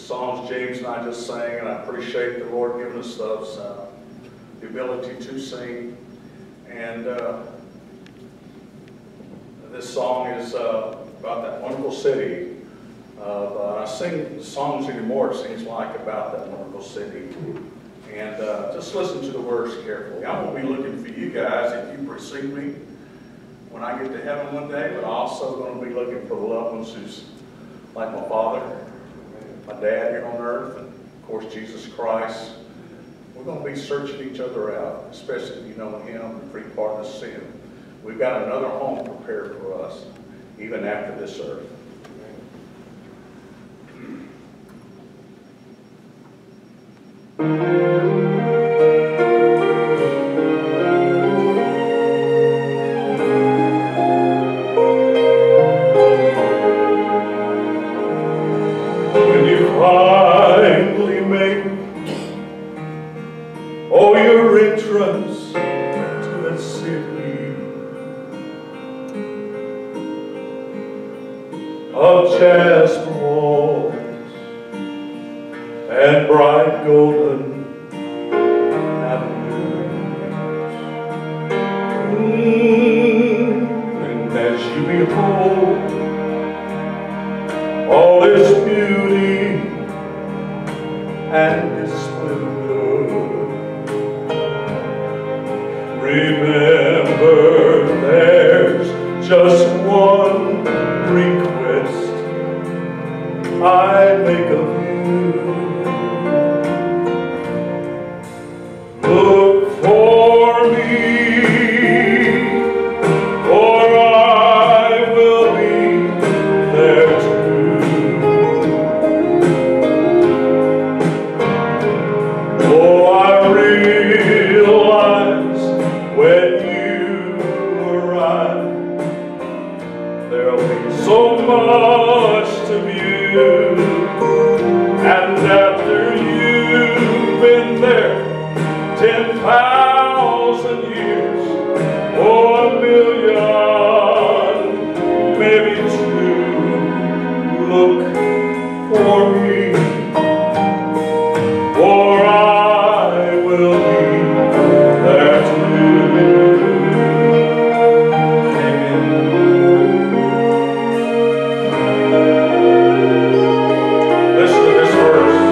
songs James and I just sang, and I appreciate the Lord giving us those, the ability to sing. And this song is about that wonderful city. I sing songs anymore, it seems like, about that wonderful city. And just listen to the words carefully. I won't be looking for you guys if you precede me when I get to heaven one day, but I'm also going to be looking for the loved ones who's like my father, my dad here on earth, and of course Jesus Christ. We're going to be searching each other out, especially if you know Him and free pardon of sin. We've got another home prepared for us, even after this earth. When you finally make your entrance to the city of jasper walls and bright golden avenues, and as you behold all this beauty and this splendor, remember there's just one request I make of you. Look for me, for I will be there too. Oh, I realize when you arrive there'll be so much to view, and after you've been there 10,000 years, or a million, maybe two, look for me, for I will be there too. Amen. Listen to this verse.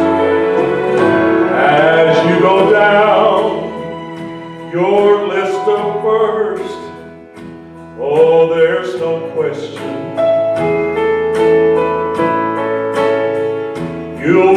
As you go down your list of first, oh, there's no question you'll